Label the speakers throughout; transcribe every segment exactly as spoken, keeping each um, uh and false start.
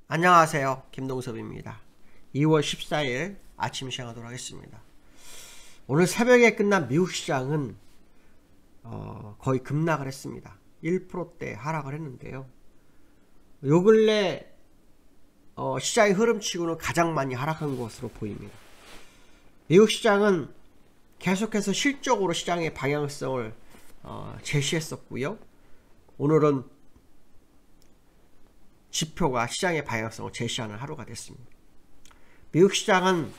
Speaker 1: 안녕하세요. 김동섭입니다. 이월 십사일 아침 시작하도록 하겠습니다. 오늘 새벽에 끝난 미국 시장은 어, 거의 급락을 했습니다. 일 퍼센트대 하락을 했는데요. 요 근래 어, 시장의 흐름치고는 가장 많이 하락한 것으로 보입니다. 미국 시장은 계속해서 실적으로 시장의 방향성을 어, 제시했었고요. 오늘은 지표가 시장의 방향성을 제시하는 하루가 됐습니다. 미국 시장은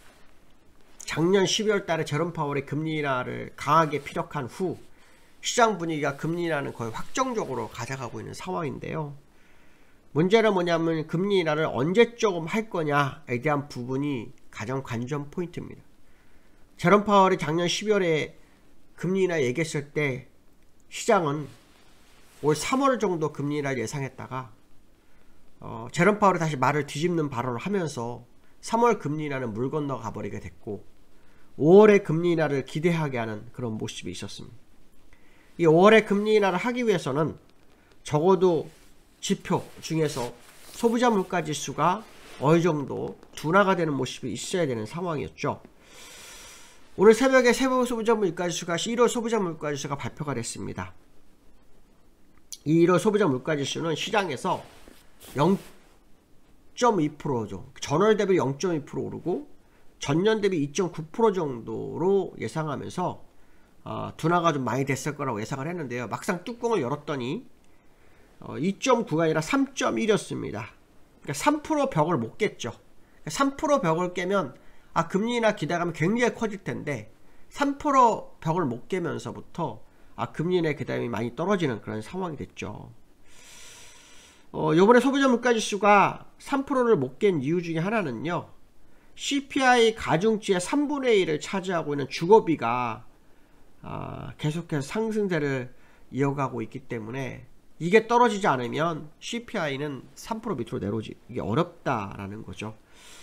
Speaker 1: 작년 십이월 달에 제롬 파월이 금리 인하를 강하게 피력한 후 시장 분위기가 금리 인하는 거의 확정적으로 가져가고 있는 상황인데요. 문제는 뭐냐면 금리 인하를 언제쯤 할 거냐에 대한 부분이 가장 관전 포인트입니다. 제롬 파월이 작년 십이월에 금리 인하 얘기했을 때 시장은 올 삼월 정도 금리 인하를 예상했다가 어, 제롬 파월이 다시 말을 뒤집는 발언을 하면서 삼월 금리 인하는 물 건너가 버리게 됐고 오월에 금리 인하를 기대하게 하는 그런 모습이 있었습니다. 이 오월에 금리 인하를 하기 위해서는 적어도 지표 중에서 소비자 물가 지수가 어느 정도 둔화가 되는 모습이 있어야 되는 상황이었죠. 오늘 새벽에 세부 소비자 물가 지수가 일월 소비자 물가 지수가 발표가 됐습니다. 이 일월 소비자 물가 지수는 시장에서 영 점 이 퍼센트 전월 대비 영 점 이 퍼센트 오르고 전년 대비 이 점 구 퍼센트 정도로 예상하면서 어, 둔화가 좀 많이 됐을 거라고 예상을 했는데요. 막상 뚜껑을 열었더니 어, 이 점 구가 아니라 삼 점 일이었습니다. 그러니까 삼 퍼센트 벽을 못 깼죠. 그러니까 삼 퍼센트 벽을 깨면 아 금리 인하 기대감이 굉장히 커질 텐데 삼 퍼센트 벽을 못 깨면서부터 아 금리 인하 기대감이 많이 떨어지는 그런 상황이 됐죠. 어, 요번에 소비자 물가지수가 삼 퍼센트를 못 깬 이유 중에 하나는요. 씨피아이 가중치의 삼분의 일을 차지하고 있는 주거비가 아, 계속해서 상승세를 이어가고 있기 때문에 이게 떨어지지 않으면 씨피아이는 삼 퍼센트 밑으로 내려오기 어렵다라는 거죠.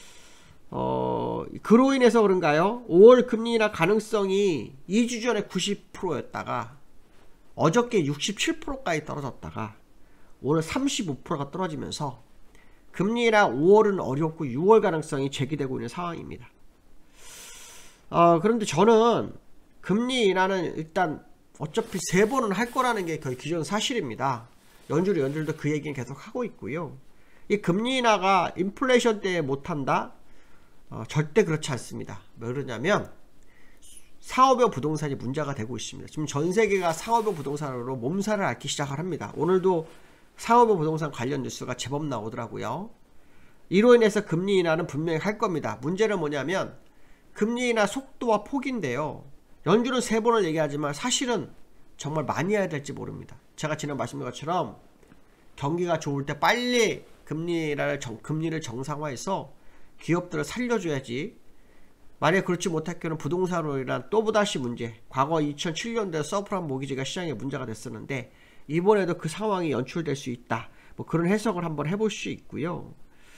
Speaker 1: 어, 그로 인해서 그런가요? 오월 금리 인하 가능성이 이 주 전에 구십 퍼센트였다가 어저께 육십칠 퍼센트까지 떨어졌다가 오늘 삼십오 퍼센트가 떨어지면서 금리 인하 오월은 어렵고 유월 가능성이 제기되고 있는 상황입니다. 어, 그런데 저는 금리 인하는 일단 어차피 세 번은 할 거라는 게 거의 기존 사실입니다. 연준이 연준도 그 얘기는 계속 하고 있고요. 이 금리 인하가 인플레이션 때문에 못한다? 어, 절대 그렇지 않습니다. 왜 그러냐면 상업용 부동산이 문제가 되고 있습니다. 지금 전 세계가 상업용 부동산으로 몸살을 앓기 시작을 합니다. 오늘도 상업용 부동산 관련 뉴스가 제법 나오더라고요. 이로 인해서 금리 인하는 분명히 할 겁니다. 문제는 뭐냐면 금리 인하 속도와 폭인데요. 연준은 세 번을 얘기하지만 사실은 정말 많이 해야 될지 모릅니다. 제가 지난 말씀드린 것처럼 경기가 좋을 때 빨리 금리 인하를 정, 금리를 정상화해서 기업들을 살려줘야지. 만약 그렇지 못할 경우는 부동산으로 인한 또다시 문제, 과거 이천칠 년도에 서프라임 모기지가 시장에 문제가 됐었는데 이번에도 그 상황이 연출될 수 있다. 뭐 그런 해석을 한번 해볼 수 있고요.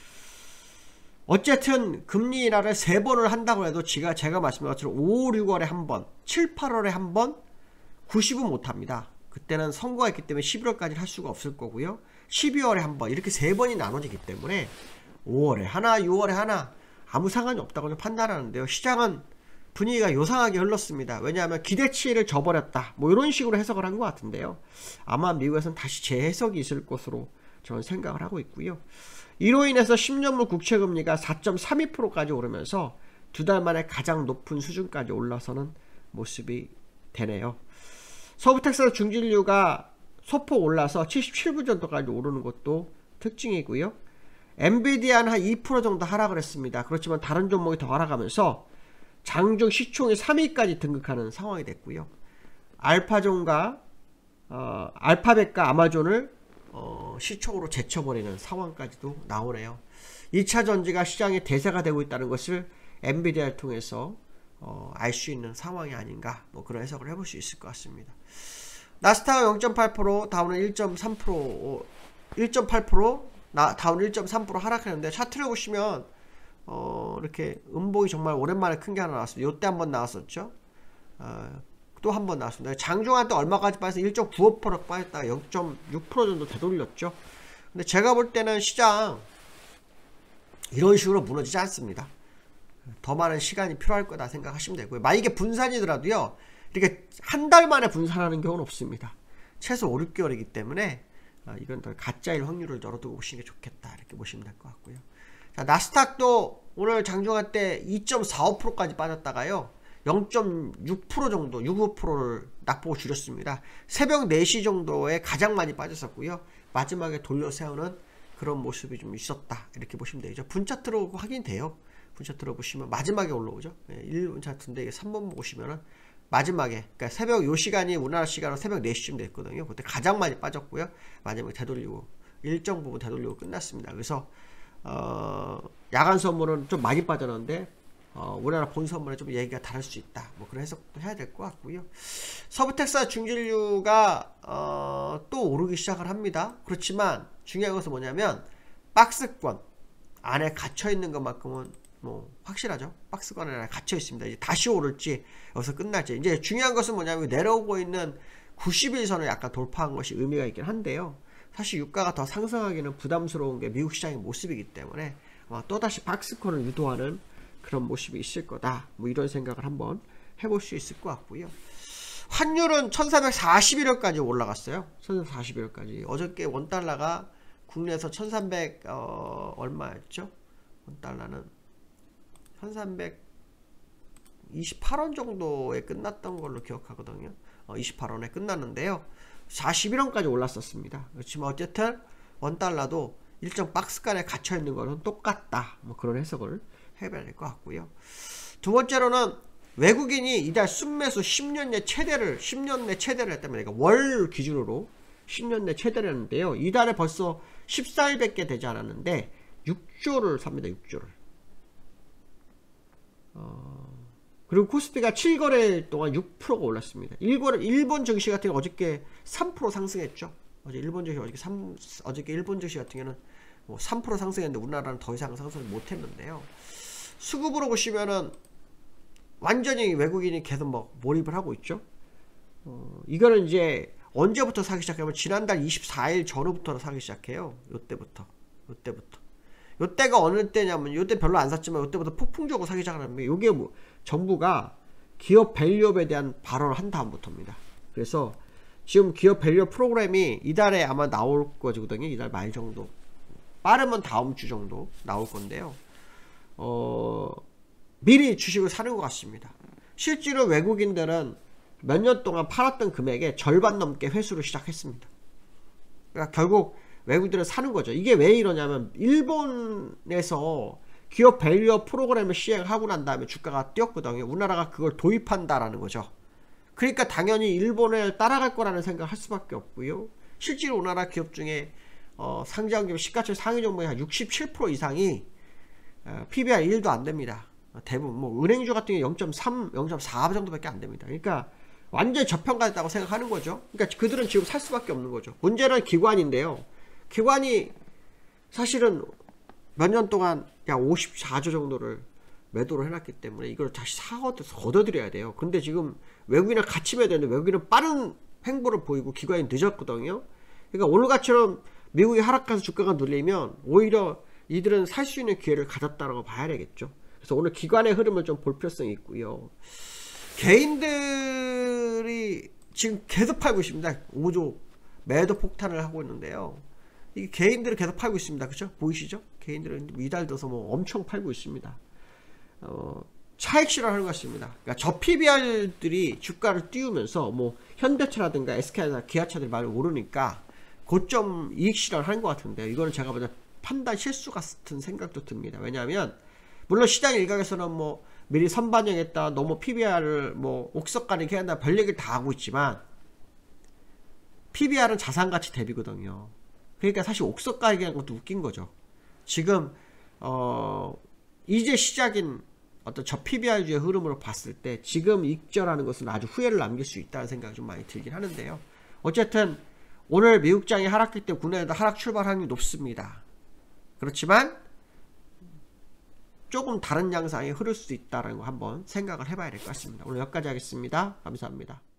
Speaker 1: 어쨌든 금리 인하를 세 번을 한다고 해도 제가, 제가 말씀드린 것처럼 오, 육월에 한 번, 칠, 팔월에 한 번, 구십은 못합니다. 그때는 선거가 있기 때문에 십일월까지 할 수가 없을 거고요. 십이월에 한 번 이렇게 세 번이 나눠지기 때문에 오월에 하나, 유월에 하나 아무 상관이 없다고 판단하는데요. 시장은 분위기가 요상하게 흘렀습니다. 왜냐하면 기대치를 저버렸다. 뭐 이런 식으로 해석을 한 것 같은데요. 아마 미국에서는 다시 재해석이 있을 것으로 저는 생각을 하고 있고요. 이로 인해서 십 년물 국채금리가 사 점 삼이 퍼센트까지 오르면서 두 달 만에 가장 높은 수준까지 올라서는 모습이 되네요. 서부텍사스 중진류가 소폭 올라서 칠십칠 불 정도까지 오르는 것도 특징이고요. 엔비디아는 한 이 퍼센트 정도 하락을 했습니다. 그렇지만 다른 종목이 더 하락하면서 장중 시총이 삼 위까지 등극하는 상황이 됐고요. 알파존과 어, 알파벳과 아마존을 어, 시총으로 제쳐버리는 상황까지도 나오네요. 이 차 전지가 시장의 대세가 되고 있다는 것을 엔비디아를 통해서 어, 알 수 있는 상황이 아닌가, 뭐 그런 해석을 해볼 수 있을 것 같습니다. 나스닥은 영 점 팔 퍼센트, 다우는 일 점 삼 퍼센트, 일 점 팔 퍼센트, 나, 다우는 일 점 삼 퍼센트 하락했는데 차트를 보시면 어, 이렇게 음봉이 정말 오랜만에 큰 게 하나 나왔습니다. 요때 한번 나왔었죠. 어, 또 한 번 나왔습니다. 장중한 때 얼마까지 빠져서 일 점 구오 퍼센트 빠졌다가 영 점 육 퍼센트 정도 되돌렸죠. 근데 제가 볼 때는 시장 이런 식으로 무너지지 않습니다. 더 많은 시간이 필요할 거다 생각하시면 되고요. 만약에 분산이더라도요, 이렇게 한 달 만에 분산하는 경우는 없습니다. 최소 오, 육 개월이기 때문에 이건 더 가짜일 확률을 열어두고 보시는 게 좋겠다, 이렇게 보시면 될 것 같고요. 자, 나스닥도 오늘 장중할 때 이 점 사오 퍼센트까지 빠졌다가요, 영 점 육 퍼센트 정도, 육, 오 퍼센트를 낙폭을 줄였습니다. 새벽 네 시 정도에 가장 많이 빠졌었고요. 마지막에 돌려 세우는 그런 모습이 좀 있었다, 이렇게 보시면 되죠. 분차트로 확인돼요. 분차트로 보시면 마지막에 올라오죠. 일 분 차트인데 삼 번 보시면은 마지막에, 그러니까 새벽 요 시간이 우리나라 시간으로 새벽 네 시쯤 됐거든요. 그때 가장 많이 빠졌고요. 마지막에 되돌리고 일정 부분 되돌리고 끝났습니다. 그래서 어, 야간 선물은 좀 많이 빠졌는데 어, 우리나라 본 선물에 좀 얘기가 다를 수 있다, 뭐 그런 해석도 해야 될 것 같고요. 서부텍사스 중진류가 어, 또 오르기 시작을 합니다. 그렇지만 중요한 것은 뭐냐면 박스권 안에 갇혀 있는 것만큼은 뭐 확실하죠. 박스권 안에 갇혀 있습니다. 이제 다시 오를지 여기서 끝날지. 이제 중요한 것은 뭐냐면 내려오고 있는 구십 일선을 약간 돌파한 것이 의미가 있긴 한데요. 사실 유가가 더 상승하기는 부담스러운 게 미국 시장의 모습이기 때문에 아마 또다시 박스권을 유도하는 그런 모습이 있을 거다, 뭐 이런 생각을 한번 해볼 수 있을 것 같고요. 환율은 천삼백사십일 원까지 올라갔어요. 천삼백사십일 원까지. 어저께 원달러가 국내에서 천삼백 어, 얼마였죠? 원달러는 천삼백이십팔 원 정도에 끝났던 걸로 기억하거든요. 어, 이십팔 원에 끝났는데요. 사십일 원까지 올랐었습니다. 그렇지만 어쨌든 원달러도 일정 박스간에 갇혀있는 거는 똑같다, 뭐 그런 해석을 해봐야 될 것 같고요. 두 번째로는 외국인이 이달 순매수 십 년 내 최대를 십 년 내 최대를 했다면, 그러니까 월 기준으로 십 년 내 최대를 했는데요. 이달에 벌써 십사 일밖에 되지 않았는데 육 조를 삽니다. 육 조를. 어, 그리고 코스피가 칠 거래일 동안 육 퍼센트가 올랐습니다. 일거래, 일본 증시 같은 경우 어저께 삼 퍼센트 상승했죠. 어제 일본 증시 어저께 삼, 어저께 일본 증시 같은 경우는 뭐 삼 퍼센트 상승했는데 우리나라는 더 이상 상승을 못했는데요. 수급으로 보시면은 완전히 외국인이 계속 뭐 몰입을 하고 있죠. 어, 이거는 이제 언제부터 사기 시작하면 지난달 이십사 일 전후부터 사기 시작해요. 요때부터. 요때부터. 요때가 어느 때냐면, 요때 별로 안 샀지만 요때부터 폭풍적으로 사기 시작을 하면, 요게 뭐 정부가 기업 밸류업에 대한 발언을 한 다음부터입니다. 그래서 지금 기업 밸류업 프로그램이 이달에 아마 나올 거거든요. 이달 말 정도. 빠르면 다음 주 정도 나올 건데요. 어, 미리 주식을 사는 것 같습니다. 실제로 외국인들은 몇 년 동안 팔았던 금액의 절반 넘게 회수를 시작했습니다. 그러니까 결국 외국인들은 사는 거죠. 이게 왜 이러냐면 일본에서 기업 밸류업 프로그램을 시행하고 난 다음에 주가가 뛰었거든요. 우리나라가 그걸 도입한다라는 거죠. 그러니까 당연히 일본을 따라갈 거라는 생각을 할 수밖에 없고요. 실제로 우리나라 기업 중에 어, 상장 기업 시가총 상위 종목의 한 육십칠 퍼센트 이상이 어, 피비알 일도 안 됩니다. 대부분 뭐 은행주 같은 경우 영 점 삼, 영 점 사 정도밖에 안 됩니다. 그러니까 완전히 저평가됐다고 생각하는 거죠. 그러니까 그들은 지금 살 수밖에 없는 거죠. 문제는 기관인데요. 기관이 사실은 몇 년 동안 약 오십사 조 정도를 매도를 해놨기 때문에 이걸 다시 사서 걷어들여야 돼요. 근데 지금 외국인이랑 같이 매야 되는데 외국인은 빠른 행보를 보이고 기관이 늦었거든요. 그러니까 오늘같이처럼 미국이 하락해서 주가가 눌리면 오히려 이들은 살 수 있는 기회를 가졌다라고 봐야 되겠죠. 그래서 오늘 기관의 흐름을 좀 볼 필요성이 있고요. 개인들이 지금 계속 팔고 있습니다. 오 조 매도 폭탄을 하고 있는데요. 이 개인들은 계속 팔고 있습니다. 그죠? 보이시죠? 개인들은 이달 들어서 뭐 엄청 팔고 있습니다. 어, 차익 실현하는 것 같습니다. 그러니까 저 피비알들이 주가를 띄우면서 뭐 현대차라든가 에스케이나 기아차들이 많이 오르니까 고점 이익 실현하는 것 같은데, 이거는 제가 보다 판단 실수 같은 생각도 듭니다. 왜냐하면 물론 시장 일각에서는 뭐 미리 선반영했다, 너무 피비알을 뭐 옥석가리 해야 별 얘기를 다 하고 있지만 피비알은 자산가치 대비거든요. 그러니까 사실 옥석가리 하는 것도 웃긴 거죠. 지금 어 이제 시작인 어떤 저 피비알주의 흐름으로 봤을 때 지금 익절하는 것은 아주 후회를 남길 수 있다는 생각이 좀 많이 들긴 하는데요. 어쨌든 오늘 미국장이 하락했기 때문에 국내에도 하락 출발 확률이 높습니다. 그렇지만 조금 다른 양상이 흐를 수 있다는 거 한번 생각을 해봐야 될 것 같습니다. 오늘 여기까지 하겠습니다. 감사합니다.